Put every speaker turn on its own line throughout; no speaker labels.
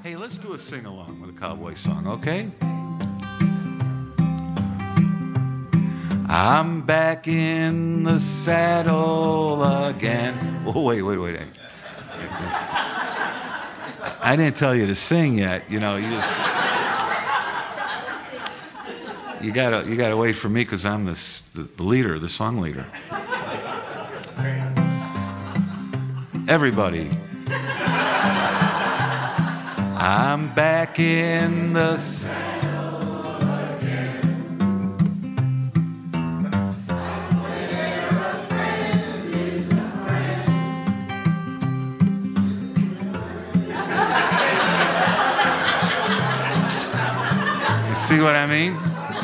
Hey, let's do a sing-along with a cowboy song, okay? I'm back in the saddle again. Oh, wait. I didn't tell you to sing yet. You know, you gotta wait for me because I'm the leader, the song leader. Everybody. I'm back in the saddle again. Where a friend is a friend. You see what I mean?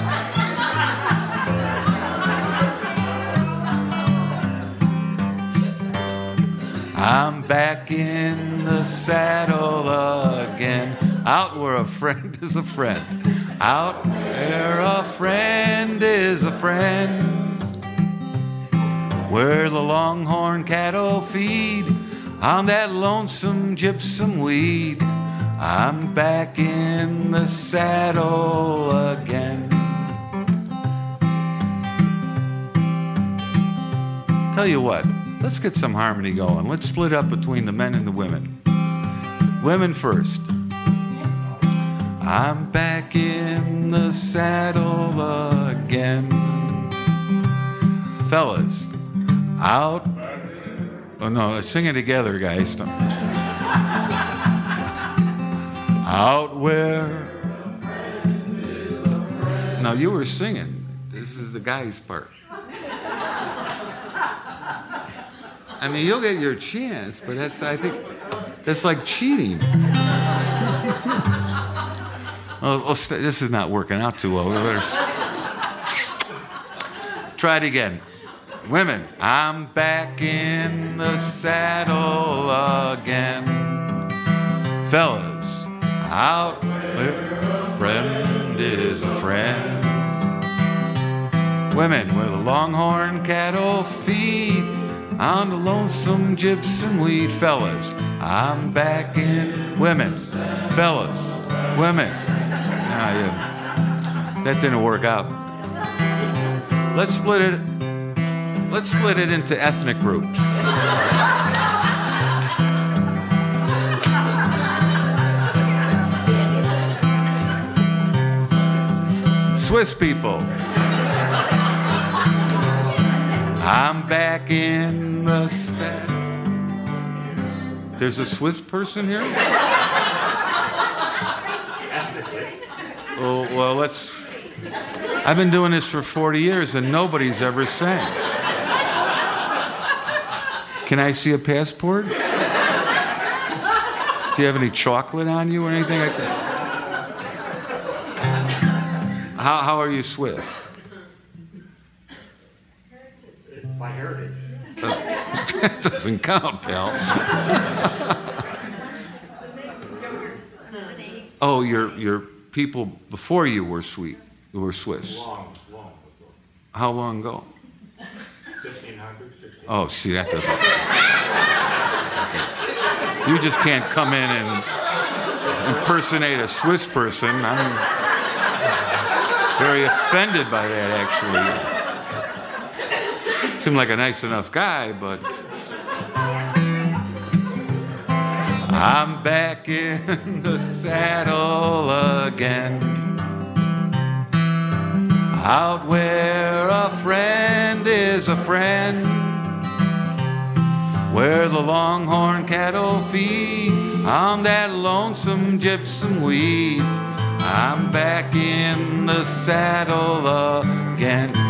I'm back in the saddle again. Out where a friend is a friend. Out where a friend is a friend. Where the longhorn cattle feed on that lonesome gypsum weed. I'm back in the saddle again. Tell you what. Let's get some harmony going. Let's split up between the men and the women. Women first. I'm back in the saddle again. Fellas, out. Oh no, sing it together, guys. Out where. Now you were singing. This is the guy's part. I mean, you'll get your chance, but I think that's like cheating. This is not working out too well. We better try it again. Women, I'm back in the saddle again. Fellas, out where a friend is a friend. Women, where the longhorn cattle feed on the lonesome gypsum weed. Fellas, I'm back in. Women, fellas, women. That didn't work out. Let's split it into ethnic groups. Swiss people. I'm back in the saddle. There's a Swiss person here? Oh, well, I've been doing this for 40 years and nobody's ever sang. Can I see a passport? Do you have any chocolate on you or anything like that? How are you Swiss?
My heritage.
That doesn't count, pal. Oh, your people before you were Swiss.
Long before.
How long ago?
1500, 1600.
Oh, see, that doesn't. Okay. You just can't come in and impersonate a Swiss person. I'm very offended by that, actually. Seemed like a nice enough guy, but I'm back in the saddle again. Out where a friend is a friend. Where the longhorn cattle feed on that lonesome gypsum weed. I'm back in the saddle again.